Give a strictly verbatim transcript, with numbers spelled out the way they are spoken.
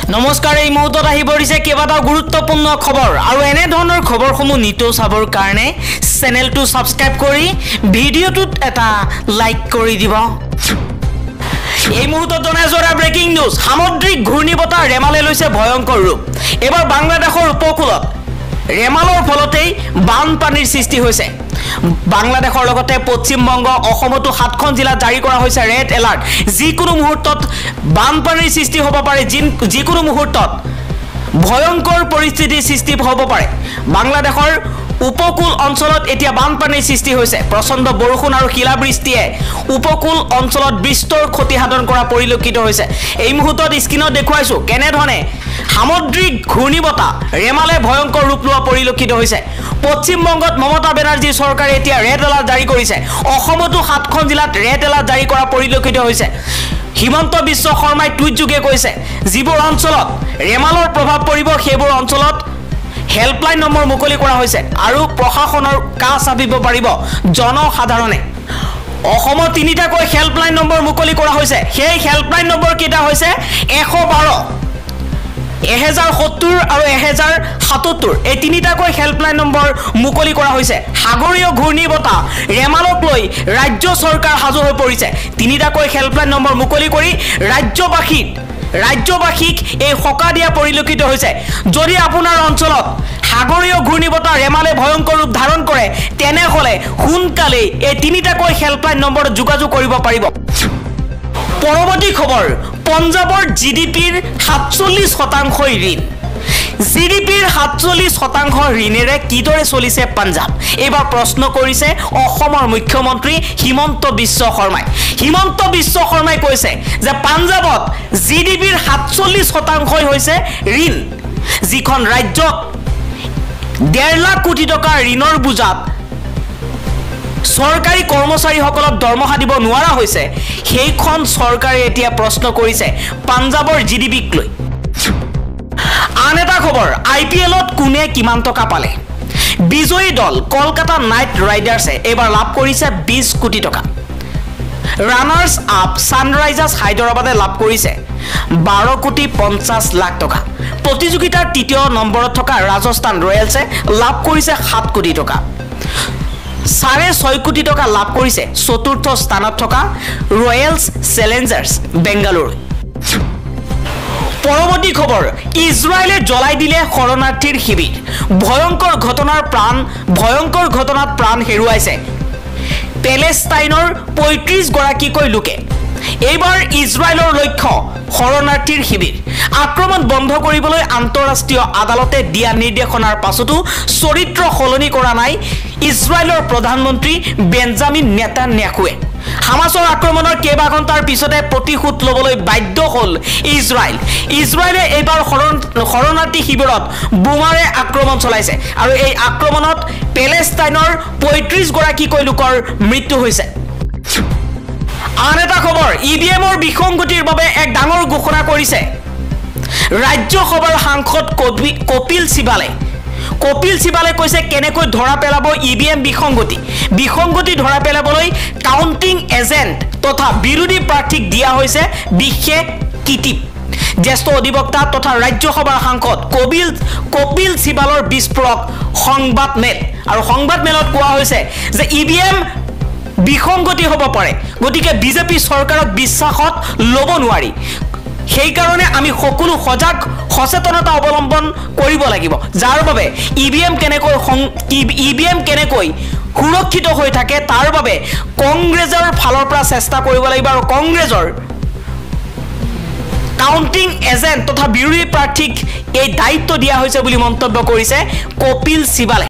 নমস্কাৰ এই মুহূৰ্তত আহি পৰিছে কেইবাটাও গুৰুত্বপূৰ্ণ খবৰ আৰু এনে ধৰণৰ খবৰসমূহ নিতৌ চাবৰ কাৰণে চেনেলটো সাবস্ক্ৰাইব কৰি ভিডিঅ'টোত এটা লাইক কৰি দিব। এই মুহূৰ্তত জনাজৰা ব্ৰেকিং নিউজ সামুদ্ৰিক ঘূৰ্ণীবতাহ ৰেমালে লৈছে ভয়ংকৰ ৰূপ। এবাৰ বাংলাদেশৰ উপকূলত ৰেমালৰ ফলতেই বানপানীৰ সৃষ্টি হৈছে। বাংলাদেশৰ লগতে পশ্চিম বংগ অসমতো সাতখন জিলাত জাৰি কৰা হৈছে ৰেড এলাৰ্ট। যিকোনো মুহূৰ্তত বানপানীৰ সৃষ্টি হ'ব পাৰে, যিকোনো মুহূৰ্তত ভয়ংকৰ পৰিস্থিতিৰ সৃষ্টি হ'ব পাৰে। বাংলাদেশৰ উপকূল অঞ্চলত এতিয়া বানপানীৰ সৃষ্টি হৈছে। প্ৰচণ্ড বৰষুণ আৰু শিলাবৃষ্টিয়ে উপকূল অঞ্চলত বিস্তৰ ক্ষতি সাধন কৰা পৰিলক্ষিত হৈছে। এই মুহূৰ্তত স্ক্ৰীনত দেখুৱাইছোঁ কেনেধৰণে সামুদ্ৰিক ঘূৰ্ণীবতাহ ৰেমালে ভয়ংকৰ ৰূপ লোৱা পৰিলক্ষিত হৈছে। পশ্চিম বংগত মমতা বেনাৰ্জী চৰকাৰে এতিয়া ৰেড এলাৰ্ট জাৰি কৰিছে। অসমতো সাতখন জিলাত ৰেড এলাৰ্ট জাৰি কৰা পৰিলক্ষিত হৈছে। হিমন্ত বিশ্ব শৰ্মাই টুইটযোগে কৈছে যিবোৰ অঞ্চলত ৰেমালৰ প্ৰভাৱ পৰিব সেইবোৰ অঞ্চলত হেল্পলাইন নম্বৰ মুকলি কৰা হৈছে আৰু প্ৰশাসনৰ কাষ চাপিব পাৰিব জনসাধাৰণে। অসমত তিনিটাকৈ হেল্পলাইন নম্বৰ মুকলি কৰা হৈছে। সেই হেল্পলাইন নম্বৰ কেইটা হৈছে এশ বাৰ, এহেজাৰ সত্তৰ আৰু এহেজাৰ সাতসত্তৰ। এই তিনিটাকৈ হেল্পলাইন নম্বৰ মুকলি কৰা হৈছে। সাগৰীয় ঘূৰ্ণী বতাহ ৰেমালক লৈ ৰাজ্য চৰকাৰ সাজু হৈ পৰিছে। তিনিটাকৈ হেল্পলাইন নম্বৰ মুকলি কৰি ৰাজ্যবাসীক ৰাজ্যবাসীক এই সকাহ দিয়া পৰিলক্ষিত হৈছে। যদি আপোনাৰ অঞ্চলত সাগৰীয় ঘূৰ্ণী বতাহ ৰেমালে ভয়ংকৰ ৰূপ ধাৰণ কৰে তেনেহ'লে সোনকালে এই তিনিটাকৈ হেল্পলাইন নম্বৰত যোগাযোগ কৰিব পাৰিব। পৰৱৰ্তী খবৰ, পঞ্জাৱৰ জি ডি পিৰ সাতচল্লিছ শতাংশই ঋণ। জি ডি পিৰ সাতচল্লিছ শতাংশ ঋণেৰে কিদৰে চলিছে পঞ্জাৱ? এইবাৰ প্ৰশ্ন কৰিছে অসমৰ মুখ্যমন্ত্ৰী হিমন্ত বিশ্ব শৰ্মাই। হিমন্ত বিশ্ব শৰ্মাই কৈছে যে পঞ্জাৱত জি ডি পিৰ সাতচল্লিছ শতাংশই হৈছে ঋণ। যিখন ৰাজ্যত ডেৰ লাখ কোটি টকাৰ ঋণৰ বোজাত চৰকাৰী কৰ্মচাৰীসকলক দৰমহা দিব নোৱাৰা হৈছে, সেইখন চৰকাৰে এতিয়া প্ৰশ্ন কৰিছে পঞ্জাৱৰ জি ডি পিক লৈ। আন এটা খবৰ, আই পি এলত কোনে কিমান টকা পালে? বিজয়ী দল কলকাতা নাইট ৰাইডাৰ্ছে এইবাৰ লাভ কৰিছে বিশ কোটি টকা। ৰানাৰ্ছ আপ ছানৰাইজাৰ্ছ হায়দৰাবাদে লাভ কৰিছে বাৰ কোটি পঞ্চাছ লাখ টকা। প্ৰতিযোগিতাৰ তৃতীয় নম্বৰত থকা ৰাজস্থান ৰয়েলছে লাভ কৰিছে সাত কোটি টকা। চাৰে ছয় কোটি টকা লাভ কৰিছে চতুৰ্থ স্থানত থকা ৰয়েলছ চেলেঞ্জাৰ্ছ বেংগালুৰু। পৰৱৰ্তী খবৰ, ইজৰাইলে জ্বলাই দিলে শৰণাৰ্থীৰ শিবিৰ। ভয়ংকৰ ঘটনাৰ প্ৰাণ ভয়ংকৰ ঘটনাত প্ৰাণ হেৰুৱাইছে পেলেষ্টাইনৰ পঁয়ত্ৰিছ গৰাকীকৈ লোকে। এইবাৰ ইজৰাইলৰ লক্ষ্য শৰণাৰ্থীৰ শিবিৰ। আক্ৰমণ বন্ধ কৰিবলৈ আন্তঃৰাষ্ট্ৰীয় আদালতে দিয়া নিৰ্দেশনাৰ পাছতো চৰিত্ৰ সলনি কৰা নাই ইজৰাইলৰ প্ৰধানমন্ত্ৰী বেঞ্জামিন নেতান্যাহুৱে। হামাছৰ আক্ৰমণৰ কেইবা ঘণ্টাৰ পিছতে প্ৰতিশোধ ল'বলৈ বাধ্য হ'ল ইজৰাইল। ইজৰাইলে এইবাৰ শৰণাৰ্থী শিবিৰত বোমাৰে আক্ৰমণ চলাইছে আৰু এই আক্ৰমণত পেলেষ্টাইনৰ পঁয়ত্ৰিছ গৰাকীকৈ লোকৰ মৃত্যু হৈছে। আন এটা খবৰ, ই ভি এমৰ বিসংগতিৰ বাবে এক ডাঙৰ ঘোষণা কৰিছে ৰাজ্যসভাৰ সাংসদ কপিল চিবালে। কপিল চিবালে কৈছে কেনেকৈ ধৰা পেলাব ই ভি এম বিসংগতি। বিসংগতি ধৰা পেলাবলৈ কাউণ্টিং এজেণ্ট তথা বিৰোধী প্ৰাৰ্থীক দিয়া হৈছে বিশেষ কিটিপ। জ্যেষ্ঠ অধিবক্তা তথা ৰাজ্যসভাৰ সাংসদ কপিল কপিল চিবালৰ বিস্ফোৰক সংবাদ মেল। আৰু সংবাদ মেলত কোৱা হৈছে যে ই ভি এম বিসংগতি হ'ব পাৰে, গতিকে বিজেপি চৰকাৰক বিশ্বাসত ল'ব নোৱাৰি। সেইকাৰণে আমি সকলো সজাগ সচেতনতা অৱলম্বন কৰিব লাগিব, যাৰ বাবে ই ভি এম কেনেকৈ ই ভি এম কেনেকৈ সুৰক্ষিত হৈ থাকে তাৰ বাবে কংগ্ৰেছৰ ফালৰ পৰা চেষ্টা কৰিব লাগিব আৰু কংগ্ৰেছৰ কাউণ্টিং এজেণ্ট তথা বিৰোধী প্ৰাৰ্থীক এই দায়িত্ব দিয়া হৈছে বুলি মন্তব্য কৰিছে কপিল চিবালে।